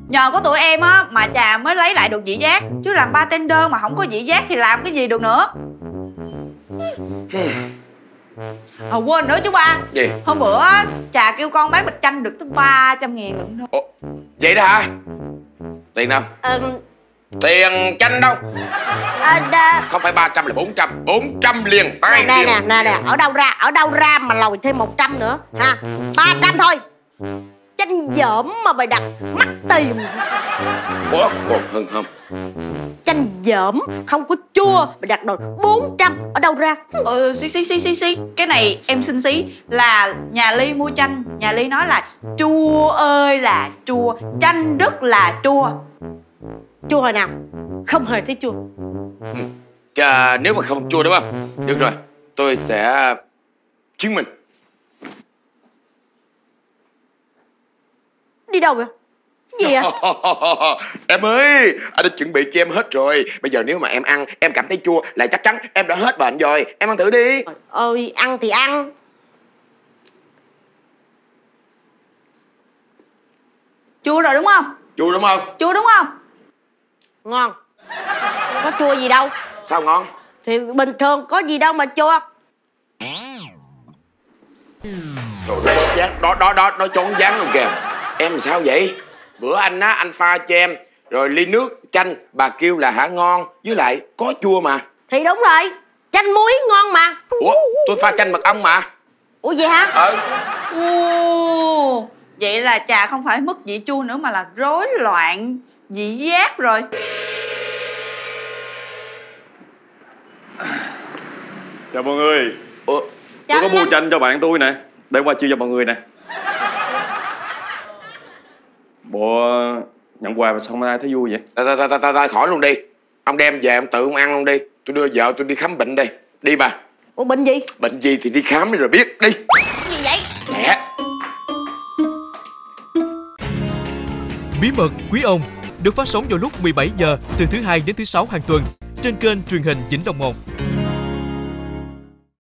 Nhờ có tụi em á mà Trà mới lấy lại được vị giác. Chứ làm bartender mà không có vị giác thì làm cái gì được nữa. Quên nữa chú ba. Gì? Hôm bữa Trà kêu con bán bịch chanh được tới 300.000 lận đâu. Ủa, vậy đó hả? Tiền đâu? Tiền chanh đâu? Không phải 300 là 400. 400 liền. Tay liền. Nè, ở đâu ra mà lòi thêm 100 nữa ha? 300 thôi. Chanh dởm mà mày đặt mắc tiền. Có còn hơn không? Chanh dởm không có chua mày đặt đòi 400. Ở đâu ra? Xí. Cái này em xin xí. Là nhà Ly mua chanh, nhà Ly nói là chua ơi là chua, chanh rất là chua. Chua hồi nào? Không hề thấy chua. Nếu mà không chua đúng không? Được rồi, tôi sẽ chứng minh. Đi đâu vậy? Gì vậy? Em ơi, anh đã chuẩn bị cho em hết rồi. Bây giờ nếu mà em ăn, em cảm thấy chua là chắc chắn em đã hết bệnh rồi. Em ăn thử đi. Ôi, ăn thì ăn. Chua rồi đúng không? Chua đúng không? Chua đúng không? Ngon. Có chua gì đâu. Sao ngon? Thì bình thường có gì đâu mà chua. Trời ơi, đó trốn dáng luôn kìa. Em sao vậy? Bữa anh á, anh pha cho em rồi ly nước chanh, bà kêu là hả ngon, với lại có chua mà. Thì đúng rồi, chanh muối ngon mà. Ủa, tôi pha chanh mật ong mà. Ủa vậy hả? Vậy là Trà không phải mất vị chua nữa mà là rối loạn vị giác rồi. Chào mọi người. Ủa? Tôi có mua chanh cho bạn tôi nè. Để qua chia cho mọi người nè. Bộ nhận quà mà sao ai thấy vui vậy? Ta khỏi luôn đi. Ông đem về ông tự ông ăn luôn đi. Tôi đưa vợ tôi đi khám bệnh đây. Đi bà. Ủa bệnh gì? Bệnh gì thì đi khám đi rồi biết. Đi. Gì vậy? Nè. Bí mật Quý Ông được phát sóng vào lúc 17 giờ từ thứ Hai đến thứ Sáu hàng tuần trên kênh truyền hình Vĩnh Long 1.